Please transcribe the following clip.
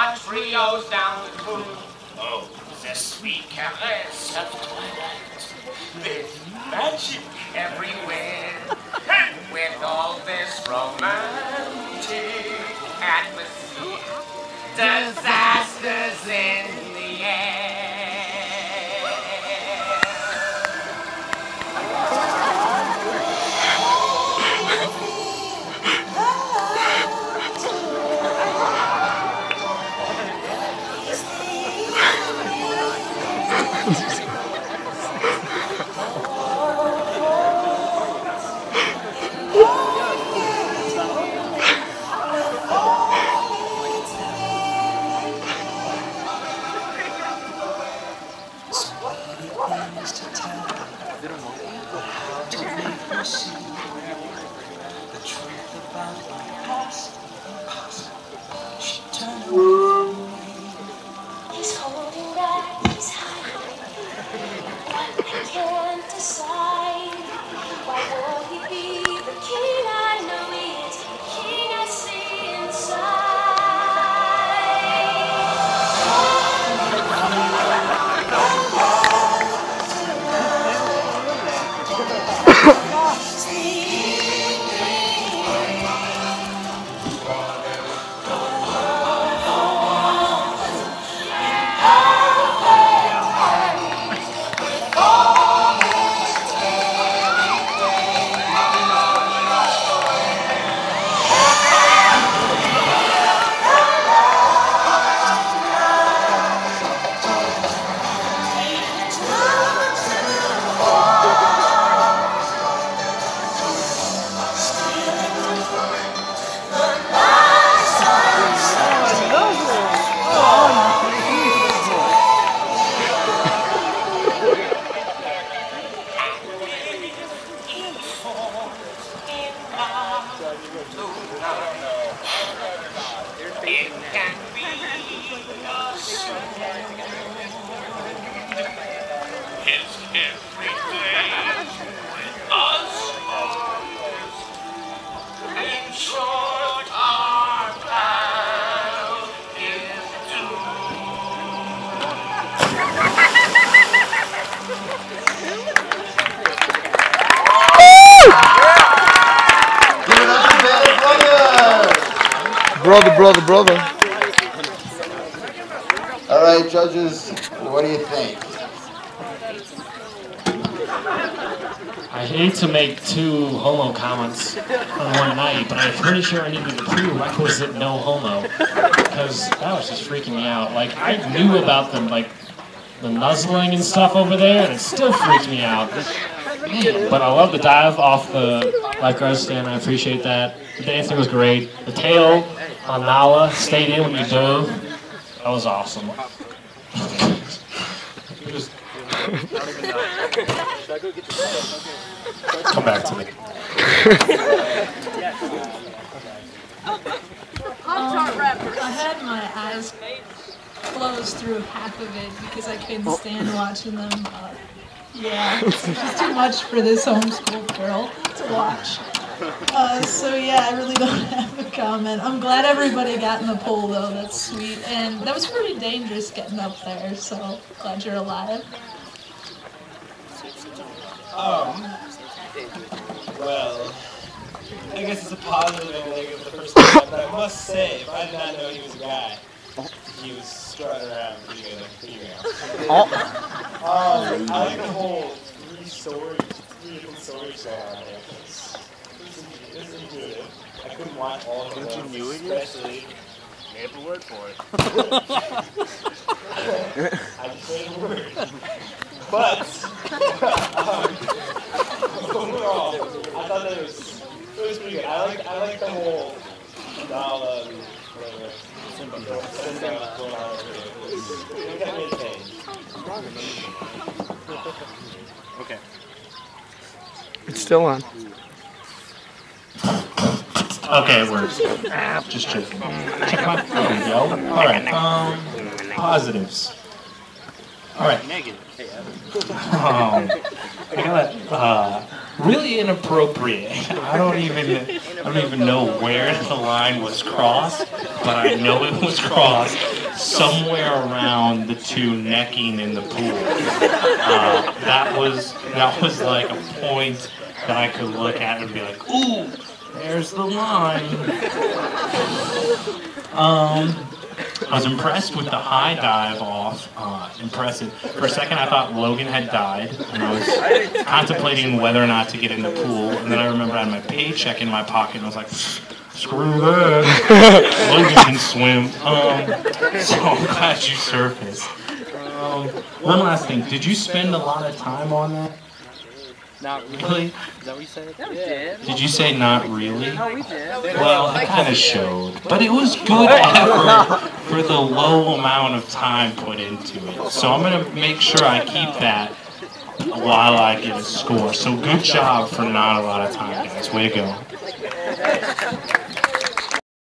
our trios down the pool. Oh, the sweet caress of twilight. There's magic everywhere. With all this romantic atmosphere, disasters in the air. He's holding back, he's hiding. I can't decide. Why would he be the king I know he is? The king I see It can be his everyday with us. In short, our pal is Brother. All right, judges, what do you think? I hate to make two homo comments on one night, but I'm pretty sure I needed the prerequisite no homo, because that was just freaking me out. Like, I knew about them, like, the nuzzling and stuff over there, and it still freaked me out. Man, but I love the dive off the lifeguard stand. I appreciate that. The dancing was great. The tail on Nala stayed in when you dove. That was awesome. Come back to me. I had my eyes closed through half of it because I couldn't stand watching them. Yeah, it's just too much for this homeschooled girl to watch. So yeah, I really don't have a comment. I'm glad everybody got in the pool though, that's sweet. And that was pretty dangerous getting up there, so glad you're alive. Well, I guess it's a positive and a negative the first time, but I must say, if I did not know he was a guy, he was strutting around pretty good like a female. I like the whole three different stories going on there. It's intuitive. I couldn't watch all of them. Especially. Made up a word for it. I just made a word. But, overall, I thought that it was pretty good. I like the whole Nala and whatever. Simba going on over there. It got me entertained. Okay. It's still on. Okay, it works. Just checking. Check my phone, yo. Alright, positives. Alright. I got really inappropriate. I don't even know where the line was crossed, but I know it was crossed. somewhere around the two necking in the pool. That was like a point that I could look at and be like, ooh, there's the line. I was impressed with the high dive off. Impressive. For a second, I thought Logan had died, and I was contemplating whether or not to get in the pool. And then I remembered I had my paycheck in my pocket, and I was like, screw that. Logan can swim. So I'm glad you surfaced. One last thing. Did you spend a lot of time on that? Not really. Is that what you said? Yeah, we did. Did you say not really? No, we did. Well, it kind of showed. But it was good effort for the low amount of time put into it. So I'm going to make sure I keep that while I get a score. So good job for not a lot of time, guys. Way to go.